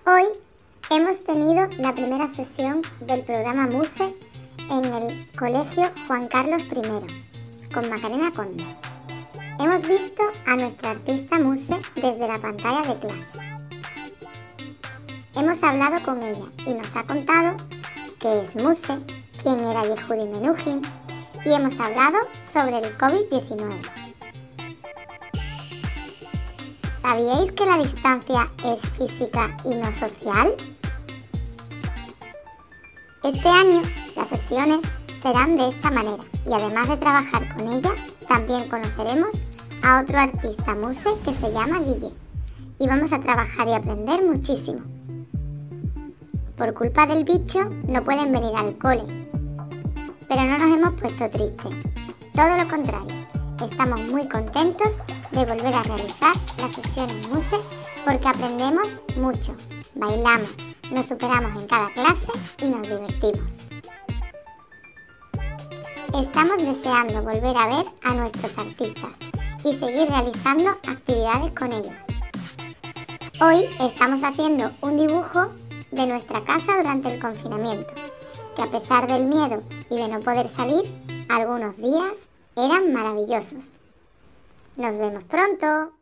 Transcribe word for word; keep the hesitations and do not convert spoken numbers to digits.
Hoy hemos tenido la primera sesión del programa Muse en el Colegio Juan Carlos primero, con Macarena Conde. Hemos visto a nuestra artista Muse desde la pantalla de clase. Hemos hablado con ella y nos ha contado qué es Muse, quién era Yehudi Menuhin y hemos hablado sobre el COVID diecinueve. ¿Sabíais que la distancia es física y no social? Este año las sesiones serán de esta manera y además de trabajar con ella, también conoceremos a otro artista Muse que se llama Guille y vamos a trabajar y aprender muchísimo. Por culpa del bicho no pueden venir al cole, pero no nos hemos puesto tristes, todo lo contrario. Estamos muy contentos de volver a realizar las sesiones Muse porque aprendemos mucho, bailamos, nos superamos en cada clase y nos divertimos. Estamos deseando volver a ver a nuestros artistas y seguir realizando actividades con ellos. Hoy estamos haciendo un dibujo de nuestra casa durante el confinamiento, que a pesar del miedo y de no poder salir, algunos días eran maravillosos. Nos vemos pronto.